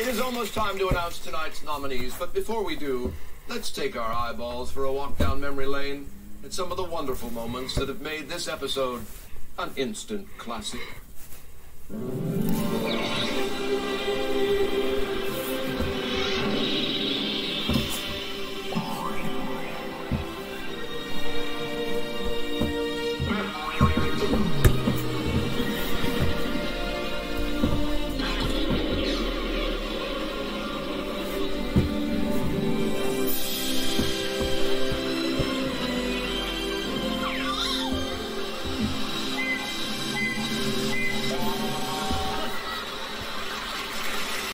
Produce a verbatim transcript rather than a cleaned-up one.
It is almost time to announce tonight's nominees, but before we do, let's take our eyeballs for a walk down memory lane at some of the wonderful moments that have made this episode an instant classic.